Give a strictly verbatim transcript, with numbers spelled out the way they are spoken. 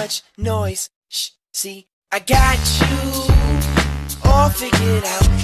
much noise. Shh, see, I got you all figured out.